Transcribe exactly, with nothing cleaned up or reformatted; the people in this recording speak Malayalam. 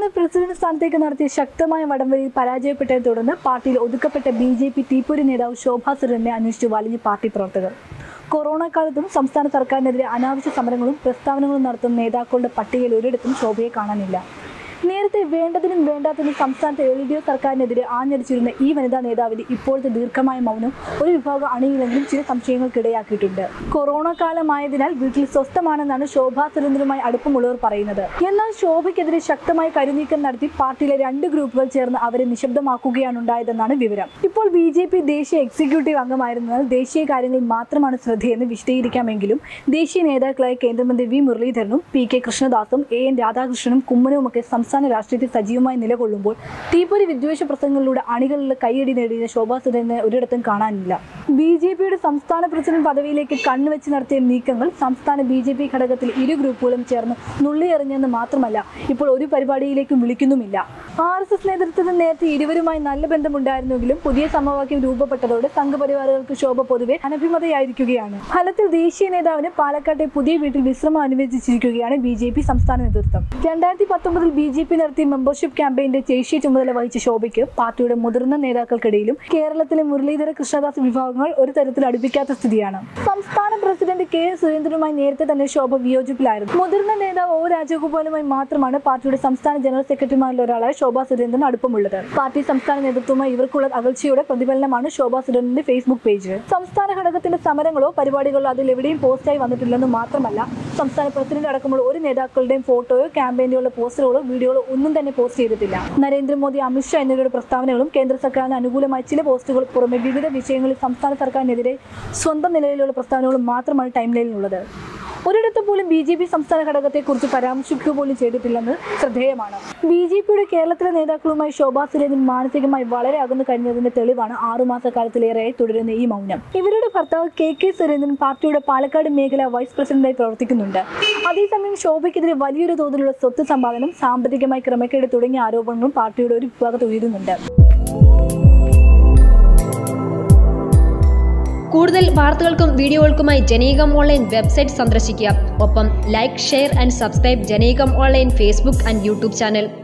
സംസ്ഥാന പ്രസിഡന്റ് സ്ഥാനത്തേക്ക് നടത്തിയ ശക്തമായ വടംവലിയിൽ പരാജയപ്പെട്ടതിനെ തുടർന്ന് പാർട്ടിയിൽ ഒതുക്കപ്പെട്ട ബി ജെ പി തീപ്പൊരി നേതാവ് ശോഭാ സുരേന്ദ്രനെ അന്വേഷിച്ചു വലിഞ്ഞ് പാർട്ടി പ്രവർത്തകർ. കൊറോണ കാലത്തും സംസ്ഥാന സർക്കാരിനെതിരെ അനാവശ്യ സമരങ്ങളും പ്രസ്താവനകളും നടത്തുന്ന നേതാക്കളുടെ പട്ടികയിൽ ഒരിടത്തും ശോഭയെ കാണാനില്ല. നേരത്തെ വേണ്ടതിനും വേണ്ടാത്തതിനും സംസ്ഥാനത്തെ എൽ ഡി എഫ് സർക്കാരിനെതിരെ ആഞ്ഞടിച്ചിരുന്ന ഈ വനിതാ നേതാവിന്റെ ഇപ്പോഴത്തെ ദീർഘമായ മൗനം ഒരു വിഭാഗം അണിയിലെങ്കിലും ചില സംശയങ്ങൾക്കിടയാക്കിയിട്ടുണ്ട്. കൊറോണ കാലമായതിനാൽ വീട്ടിൽ സ്വസ്ഥമാണെന്നാണ് ശോഭാ സുരേന്ദ്രനുമായി അടുപ്പമുള്ളവർ പറയുന്നത്. എന്നാൽ ശോഭയ്ക്കെതിരെ ശക്തമായ കരുനീക്കം നടത്തി പാർട്ടിയിലെ രണ്ട് ഗ്രൂപ്പുകൾ ചേർന്ന് അവരെ നിശബ്ദമാക്കുകയാണ് ഉണ്ടായതെന്നാണ് വിവരം. ഇപ്പോൾ ബി ജെ പി ദേശീയ എക്സിക്യൂട്ടീവ് അംഗമായിരുന്നതിനാൽ ദേശീയ കാര്യങ്ങളിൽ മാത്രമാണ് ശ്രദ്ധയെന്ന് വിശദീകരിക്കാമെങ്കിലും ദേശീയ നേതാക്കളായ കേന്ദ്രമന്ത്രി വി മുരളീധരനും പി കെ കൃഷ്ണദാസും എ എൻ രാധാകൃഷ്ണനും കുമ്മനവുമൊക്കെ സംസ്ഥാന രാഷ്ട്രീയത്തിൽ സജീവമായി നിലകൊള്ളുമ്പോൾ തീപ്പൊരി വിദ്വേഷ പ്രസംഗങ്ങളിലൂടെ അണികളിലെ കൈയടി നേടിയ ശോഭാ സുരേന്ദ്രനെ ഒരിടത്തും കാണാനില്ല. ബി ജെ പിയുടെ സംസ്ഥാന പ്രസിഡന്റ് പദവിയിലേക്ക് കണ്ണുവെച്ച് നടത്തിയ നീക്കങ്ങൾ സംസ്ഥാന ബി ജെ പി ഘടകത്തിൽ ഇരു ഗ്രൂപ്പുകളും ചേർന്ന് നുള്ളിയെറിഞ്ഞെന്ന് മാത്രമല്ല, ഇപ്പോൾ ഒരു പരിപാടിയിലേക്കും വിളിക്കുന്നുമില്ല. ആർ എസ് എസ് നേതൃത്വത്തിൽ നേരത്തെ ഇരുവരുമായി നല്ല ബന്ധമുണ്ടായിരുന്നെങ്കിലും പുതിയ സമവാക്യം രൂപപ്പെട്ടതോടെ സംഘപരിവാറുകൾക്ക് ശോഭ പൊതുവെ അനഭിമതയായിരിക്കുകയാണ്. ഫലത്തിൽ ദേശീയ നേതാവിന് പാലക്കാട്ടെ പുതിയ വീട്ടിൽ വിശ്രമം അനുവദിച്ചിരിക്കുകയാണ് ബി ജെ പി സംസ്ഥാന നേതൃത്വം. രണ്ടായിരത്തി പത്തൊമ്പതിൽ ബി ജെ പി നടത്തിയ മെമ്പർഷിപ്പ് ക്യാമ്പയിന്റെ ദേശീയ ചുമതല വഹിച്ച ശോഭയ്ക്ക് പാർട്ടിയുടെ മുതിർന്ന നേതാക്കൾക്കിടയിലും കേരളത്തിലെ മുരളീധര കൃഷ്ണദാസ് വിഭാഗങ്ങൾ ഒരു തരത്തിൽ അടുപ്പിക്കാത്ത സ്ഥിതിയാണ്. സംസ്ഥാന പ്രസിഡന്റ് കെ സുരേന്ദ്രനുമായി നേരത്തെ തന്നെ ശോഭ വിയോജിപ്പിലായിരുന്നു. മുതിർന്ന നേതാവ് ഒ രാജഗോപാലുമായി മാത്രമാണ് പാർട്ടിയുടെ സംസ്ഥാന ജനറൽ സെക്രട്ടറിമാരിൽ ഒരാളായ ശോഭാ സുരേന്ദ്രൻ അടുപ്പമുള്ളത്. പാർട്ടി സംസ്ഥാന നേതൃത്വവുമായി ഇവർക്കുള്ള അകൽച്ചയുടെ പ്രതിഫലനമാണ് ശോഭാ സുരേന്ദ്രന്റെ ഫേസ്ബുക്ക് പേജ്. സംസ്ഥാന ഘടകത്തിന്റെ സമരങ്ങളോ പരിപാടികളോ അതിലെവിടെയും പോസ്റ്റായി വന്നിട്ടില്ലെന്ന് മാത്രമല്ല, സംസ്ഥാന പ്രസിഡന്റ് അടക്കമുള്ള ഒരു നേതാക്കളുടെയും ഫോട്ടോയോ ക്യാമ്പയിനുള്ള പോസ്റ്ററുകളോ വീഡിയോകളോ ഒന്നും തന്നെ പോസ്റ്റ് ചെയ്തിട്ടില്ല. നരേന്ദ്രമോദി, അമിത്ഷാ എന്നിവരുടെ പ്രസ്താവനകളും കേന്ദ്ര സർക്കാരിന് അനുകൂലമായ ചില പോസ്റ്റുകൾ പുറമെ വിവിധ വിഷയങ്ങളിൽ സംസ്ഥാന സർക്കാരിനെതിരെ സ്വന്തം നിലയിലുള്ള പ്രസ്താവനകളും മാത്രമാണ് ടൈം ലൈനിലുള്ളത്. ഒരിടത്ത് പോലും ബി ജെ പി സംസ്ഥാന ഘടകത്തെക്കുറിച്ച് പരാമർശിക്കുക പോലും ചെയ്തിട്ടില്ലെന്ന് ശ്രദ്ധേയമാണ്. ബി ജെ പിയുടെ കേരളത്തിലെ നേതാക്കളുമായി ശോഭാ സുരേന്ദ്രൻ മാനസികമായി വളരെ അകന്നു കഴിഞ്ഞതിന്റെ തെളിവാണ് ആറുമാസക്കാലത്തിലേറെയായി തുടരുന്ന ഈ മൗനം. ഇവരുടെ ഭർത്താവ് കെ കെ സുരേന്ദ്രൻ പാർട്ടിയുടെ പാലക്കാട് മേഖല വൈസ് പ്രസിഡന്റായി പ്രവർത്തിക്കുന്നുണ്ട്. അതേസമയം ശോഭയ്ക്കെതിരെ വലിയൊരു തോതിലുള്ള സ്വത്ത് സമ്പാദനം, സാമ്പത്തികമായി ക്രമക്കേട് തുടങ്ങിയ ആരോപണങ്ങളും പാർട്ടിയുടെ ഒരു വിഭാഗത്ത് ഉയരുന്നുണ്ട്. കൂടുതൽ വാർത്തകൾക്കും വീഡിയോകൾക്കുമായി ജനീകം ഓൺലൈൻ വെബ്സൈറ്റ് സന്ദർശിക്കുക. ഒപ്പം ലൈക്ക്, ഷെയർ ആൻഡ് സബ്സ്ക്രൈബ് ജനീകം online Facebook and YouTube channel.